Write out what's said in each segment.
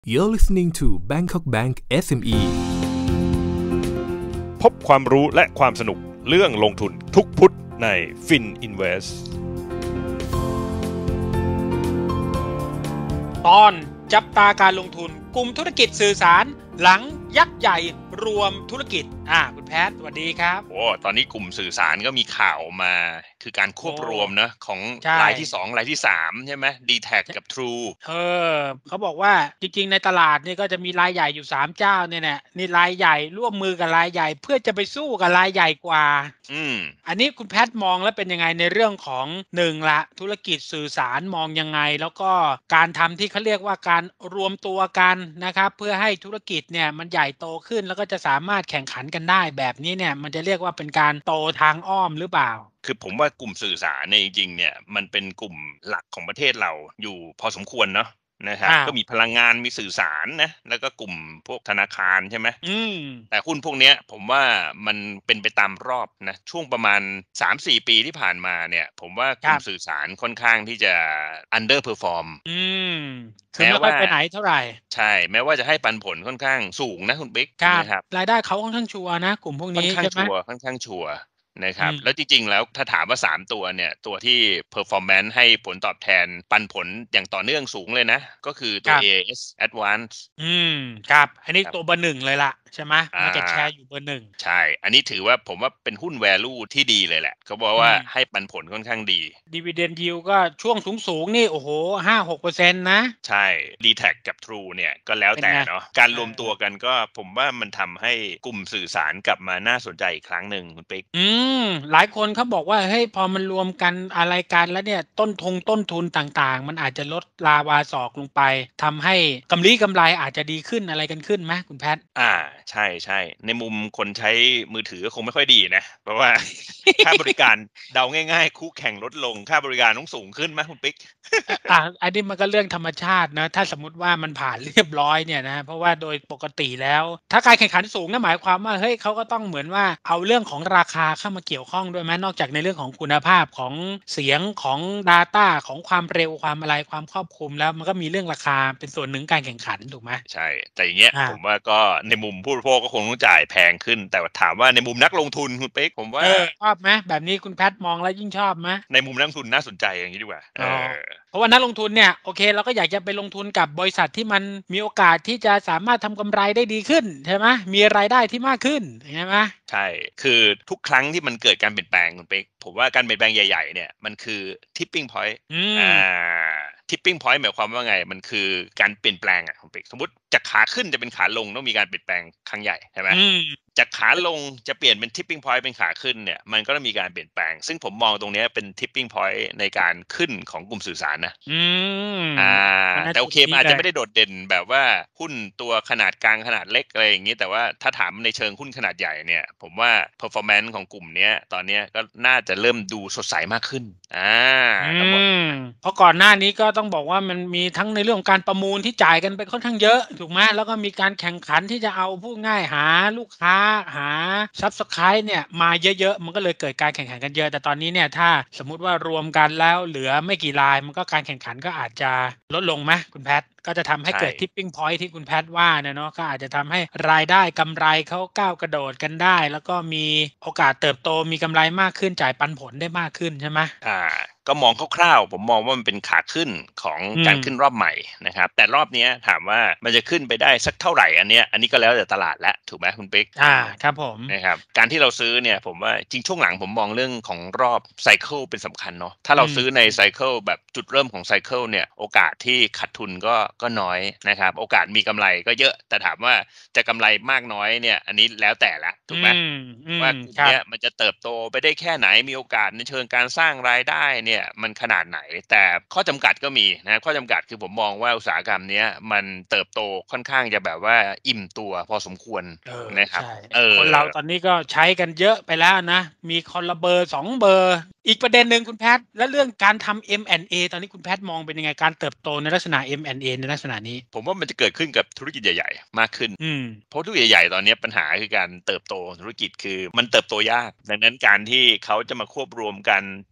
You're listening to Bangkok Bank SME พบความรู้และความสนุกเรื่องลงทุนทุกพุธใน FinInvest ตอนจับตาการลงทุนกลุ่มธุรกิจสื่อสารหลังยักษ์ใหญ่รวมธุรกิจคุณแพทย์สวัสดีครับตอนนี้กลุ่มสื่อสารก็มีข่าวมาคือการควบรวมนะของรายที่2รายที่3ใช่ไหม D-Tag กับ True เขาบอกว่าจริงๆในตลาดนี่ก็จะมีรายใหญ่อยู่3เจ้าเนี่ยแหละนี่รายใหญ่ร่วมมือกับรายใหญ่เพื่อจะไปสู้กับรายใหญ่กว่าอันนี้คุณแพทย์มองแล้วเป็นยังไงในเรื่องของ1ละธุรกิจสื่อสารมองยังไงแล้วก็การทำที่เขาเรียกว่าการรวมตัวกันนะครับเพื่อให้ธุรกิจเนี่ยมันใหญ่โตขึ้นแล้วก็จะสามารถแข่งขันกันได้แบบนี้เนี่ยมันจะเรียกว่าเป็นการโตทางอ้อมหรือเปล่าคือผมว่ากลุ่มสื่อสารเนี่ยจริงๆเนี่ยมันเป็นกลุ่มหลักของประเทศเราอยู่พอสมควรเนาะนะครับก็มีพลังงานมีสื่อสารนะแล้วก็กลุ่มพวกธนาคารใช่ไหมแต่หุ้นพวกนี้ผมว่ามันเป็นไปตามรอบนะช่วงประมาณ 3-4 ปีที่ผ่านมาเนี่ยผมว่ากลุ่มสื่อสารค่อนข้างที่จะ underperform คือไม่ค่อยไปไหนเท่าไหร่ใช่แม้ว่าจะให้ปันผลค่อนข้างสูงนะคุณบิ๊กนะครับรายได้เขาค่อนข้างชัวร์นะกลุ่มพวกนี้ใช่ไหมค่อนข้างชัวร์นะครับแล้วจริงๆแล้วถ้าถามว่า3ตัวเนี่ยตัวที่ performance ให้ผลตอบแทนปันผลอย่างต่อเนื่องสูงเลยนะก็คือตัว AIS Advance ครับอันนี้ตัวเบอร์1เลยล่ะใช่ไหมMarket Share อยู่เบอร์1 ใช่อันนี้ถือว่าผมว่าเป็นหุ้น value ที่ดีเลยแหละเขาบอกว่าให้ปันผลค่อนข้างดี Dividend Yield ก็ช่วงสูงๆนี่โอ้โห 5-6% นะใช่ D-Tag กับ True เนี่ยก็แล้วแต่เนาะการรวมตัวกันก็ผมว่ามันทำให้กลุ่มสื่อสารกลับมาน่าสนใจอีกครั้งหนึ่งคุณปิ๊กหลายคนเขาบอกว่าเฮ้ยพอมันรวมกันอะไรกันแล้วเนี่ยต้นทุนต่างๆมันอาจจะลดลาวาศอกลงไปทำให้กำไรอาจจะดีขึ้นอะไรกันขึ้นไหมคุณแพทใช่ในมุมคนใช้มือถือคงไม่ค่อยดีนะเพราะว่า ค่าบริการเดาง่ายๆคู่แข่งลดลงค่าบริการต้องสูงขึ้นไหมคุณปิ๊กอันนี้มันก็เรื่องธรรมชาตินะถ้าสมมติว่ามันผ่านเรียบร้อยเนี่ยนะเพราะว่าโดยปกติแล้วถ้าการแข่งขันสูงนั่นหมายความว่าเฮ้ยเขาก็ต้องเหมือนว่าเอาเรื่องของราคาเข้ามาเกี่ยวข้องด้วยไหมนอกจากในเรื่องของคุณภาพของเสียงของ Data ของความเร็วความอะไรความครอบคลุมแล้วมันก็มีเรื่องราคาเป็นส่วนหนึ่งการแข่งขันถูกไหมใช่แต่อย่างเงี้ยผมว่าก็ในมุมผู้บริโภคก็คงต้องจ่ายแพงขึ้นแต่ถามว่าในมุมนักลงทุนคุณปิ๊กผมว่าชอบไหมแบบนี้คุณแพทมองแล้วยิ่งชอบไหมในมุมนักลงทุนน่าสนใจอย่างนี้ดีกว่าเพราะว่านักลงทุนเนี่ยโอเคเราก็อยากจะไปลงทุนกับบริษัทที่มันมีโอกาสที่จะสามารถทำกำไรได้ดีขึ้นใช่ไหมมีรายได้ที่มากขึ้นใช่ไหมใช่คือทุกครั้งที่มันเกิดการเปลี่ยนแปลงคุณเป๊กผมว่าการเปลี่ยนแปลงใหญ่ๆเนี่ยมันคือ tipping point tipping point หมายความว่าไงมันคือการเปลี่ยนแปลงคุณเป๊กสมมติจากขาขึ้นจะเป็นขาลงต้องมีการเปลี่ยนแปลงครั้งใหญ่ใช่ไหมจากขาลงจะเปลี่ยนเป็น tipping point เป็นขาขึ้นเนี่ยมันก็ต้องมีการเปลี่ยนแปลงซึ่งผมมองตรงนี้เป็น tipping point ในการขึ้นของกลุ่มสื่อสารนะแต่โอเคมันอาจจะไม่ได้โดดเด่นแบบว่าหุ้นตัวขนาดกลางขนาดเล็กอะไรอย่างนี้แต่ว่าถ้าถามในเชิงหุ้นขนาดใหญ่เนี่ยผมว่า performance ของกลุ่มนี้ตอนนี้ก็น่าจะเริ่มดูสดใสมากขึ้นเพราะก่อนหน้านี้ก็ต้องบอกว่ามันมีทั้งในเรื่องของการประมูลที่จ่ายกันไปค่อนข้างเยอะถูกไหมแล้วก็มีการแข่งขันที่จะเอาพูดง่ายหาลูกค้าหา Subscribe เนี่ยมาเยอะๆมันก็เลยเกิดการแข่งขันกันเยอะแต่ตอนนี้เนี่ยถ้าสมมุติว่ารวมกันแล้วเหลือไม่กี่รายมันก็การแข่งขันก็อาจจะลดลงไหมคุณแพทก็จะทำให้เกิด tipping point ที่คุณแพทว่าเนาะก็อาจจะทำให้รายได้กำไรเขาก้าวกระโดดกันได้แล้วก็มีโอกาสเติบโตมีกำไรมากขึ้นจ่ายปันผลได้มากขึ้นใช่ไหมก็มองคร่าวๆผมมองว่ามันเป็นขาขึ้นของการขึ้นรอบใหม่นะครับแต่รอบนี้ถามว่ามันจะขึ้นไปได้สักเท่าไหร่อันนี้ก็แล้วแต่ตลาดแล้วถูกไหมคุณปิ๊กครับผมนะครับการที่เราซื้อเนี่ยผมว่าจริงช่วงหลังผมมองเรื่องของรอบไซเคิลเป็นสำคัญเนาะถ้าเราซื้อในไซเคิลแบบจุดเริ่มของไซเคิลเนี่ยโอกาสที่ขาดทุนก็น้อยนะครับโอกาสมีกำไรก็เยอะแต่ถามว่าจะกำไรมากน้อยเนี่ยอันนี้แล้วแต่ละถูกไหมว่ากลุ่มนี้มันจะเติบโตไปได้แค่ไหนมีโอกาสในเชิงการสร้างรายได้เนี่ยมันขนาดไหนแต่ข้อจำกัดก็มีนะข้อจำกัดคือผมมองว่าอุตสาหกรรมนี้มันเติบโตค่อนข้างจะแบบว่าอิ่มตัวพอสมควรนะครับคนเราตอนนี้ก็ใช้กันเยอะไปแล้วนะมีคนละเบอร์2เบอร์อีกประเด็นหนึ่งคุณแพทและเรื่องการทำ M&A ตอนนี้คุณแพทมองเป็นยังไงการเติบโตในลักษณะ M&A ในลักษณะนี้ผมว่ามันจะเกิดขึ้นกับธุรกิจใหญ่ๆมากขึ้นเพราะธุรกิจใหญ่ๆตอนนี้ปัญหาคือการเติบโตธุรกิจคือมันเติบโตยากดังนั้นการที่เขาจะมาควบรวมกัน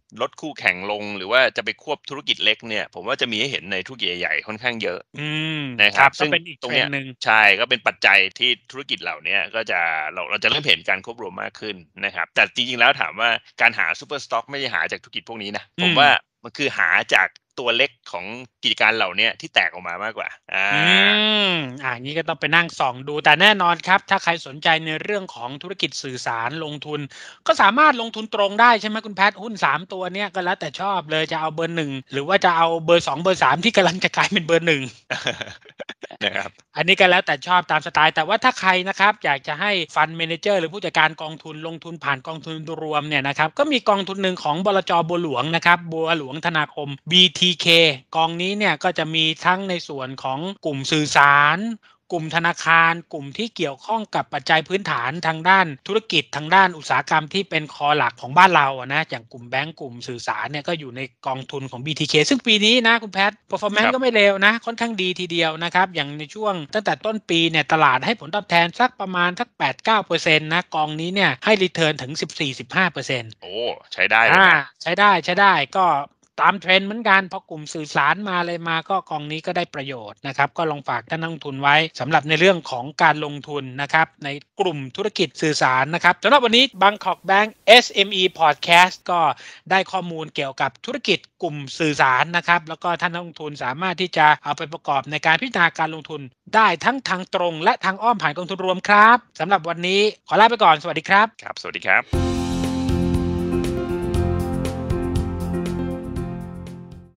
ลดคู่แข่งลงหรือว่าจะไปควบธุรกิจเล็กเนี่ยผมว่าจะมีให้เห็นในธุรกิจใหญ่ๆค่อนข้างเยอะนะครับซึ่งตรงเนี้ยใช่ก็เป็นปัจจัยที่ธุรกิจเหล่านี้ก็จะเราจะเริ่มเห็นการควบรวมมากขึ้นนะครับแต่จริงๆแล้วถามว่าการหาซูเปอร์สต็อกไม่ได้หาจากธุรกิจพวกนี้นะผมว่ามันคือหาจากตัวเล็กของกิจการเหล่านี้ที่แตกออกมามากกว่านี้ก็ต้องไปนั่งส่องดูแต่แน่นอนครับถ้าใครสนใจในเรื่องของธุรกิจสื่อสารลงทุนก็สามารถลงทุนตรงได้ใช่ไหมคุณแพทหุ้น3ตัวเนี้ยก็แล้วแต่ชอบเลยจะเอาเบอร์1หรือว่าจะเอาเบอร์2เบอร์3ที่กำลังจะกลายเป็นเบอร์1นะครับอันนี้ก็แล้วแต่ชอบตามสไตล์แต่ว่าถ้าใครนะครับอยากจะให้ฟันเมเนเจอร์หรือผู้จัดการกองทุนลงทุนผ่านกองทุนรวมเนี่ยนะครับก็มีกองทุนหนึ่งของบลจ.บัวหลวงนะครับบัวหลวงธนาคม BTK กองนี้เนี่ยก็จะมีทั้งในส่วนของกลุ่มสื่อสารกลุ่มธนาคารกลุ่มที่เกี่ยวข้องกับปัจจัยพื้นฐานทางด้านธุรกิจทางด้านอุตสาหกรรมที่เป็นคอหลักของบ้านเรานะอย่างกลุ่มแบงก์กลุ่มสื่อสารเนี่ยก็อยู่ในกองทุนของ BTK ซึ่งปีนี้นะคุณแพท performance ก็ไม่เลวนะค่อนข้างดีทีเดียวนะครับอย่างในช่วงตั้งแต่ต้นปีเนี่ยตลาดให้ผลตอบแทนสักประมาณสัก 8-9% นะกองนี้เนี่ยให้ return ถึง 14-15% โอ้ใช้ได้เลยนะใช้ได้ก็ตามเทรนด์เหมือนกันพอกลุ่มสื่อสารมาเลยมาก็กองนี้ก็ได้ประโยชน์นะครับก็ลองฝากท่านนักลงทุนไว้สำหรับในเรื่องของการลงทุนนะครับในกลุ่มธุรกิจสื่อสารนะครับสำหรับวันนี้ Bangkok Bank SME Podcast ก็ได้ข้อมูลเกี่ยวกับธุรกิจกลุ่มสื่อสารนะครับแล้วก็ท่านนักลงทุนสามารถที่จะเอาไปประกอบในการพิจารณาการลงทุนได้ทั้งทางตรงและทางอ้อมผ่านกองทุนรวมครับสำหรับวันนี้ขอลาไปก่อนสวัสดีครับครับสวัสดีครับ